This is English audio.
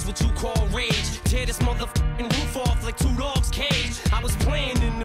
what you call rage. Tear this motherfucking roof off like 2 dogs.